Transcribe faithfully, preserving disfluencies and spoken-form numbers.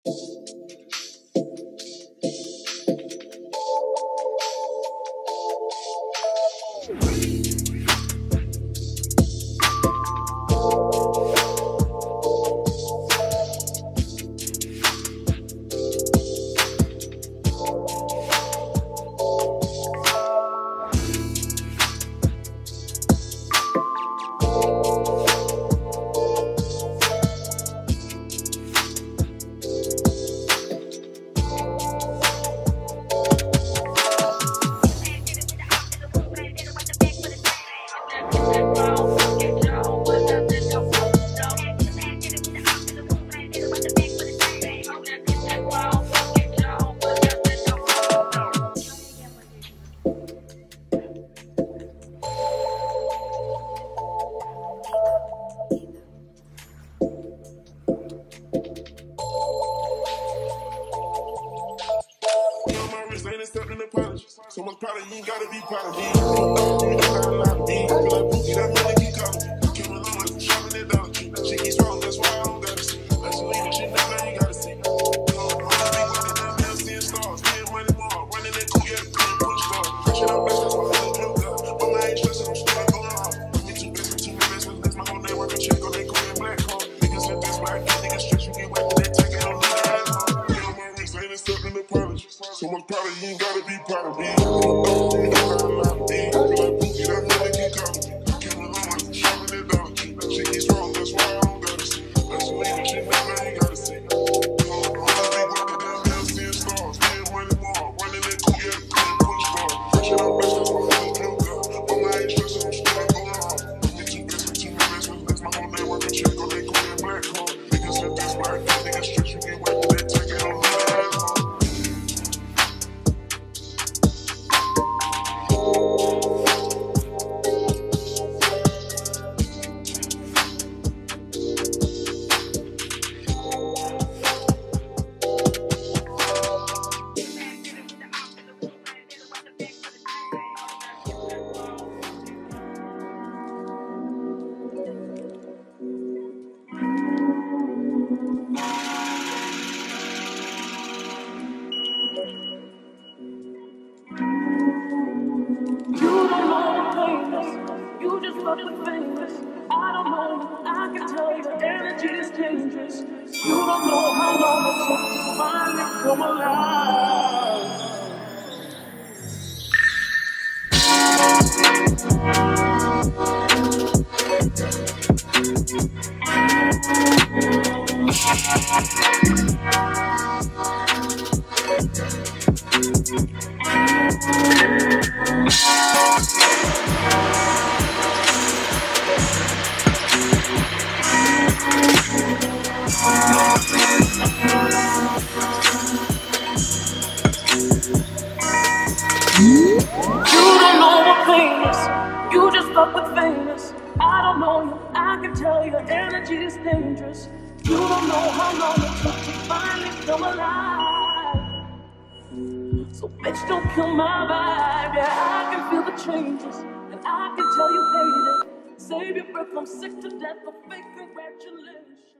So much powder, you ain't gotta be proud of me. You don't got a lot of me. Feel like Bookie, that money keep calling me. Came along like shopping at Dollar Tree. She keeps swallowing, that's why I don't gotta see. That's a leader, shit, now you gotta see. You know, I'm always big running that man, seeing stars. Getting money more, running that cool, yeah, putting push stars. Shit, I'm best, that's why I don't drill God. But I ain't stressing, I'm still going hard. Me too best, too many best, that's my whole network. I check on they cool and black card. Niggas in this black, niggas stress, you get whacked with that tech, I don't need that hard. Get on my wrist, ain't stuck in the polish. So much powder, you ain't gotta be proud of me. Save your breath, I'm sick to death of fake congratulations.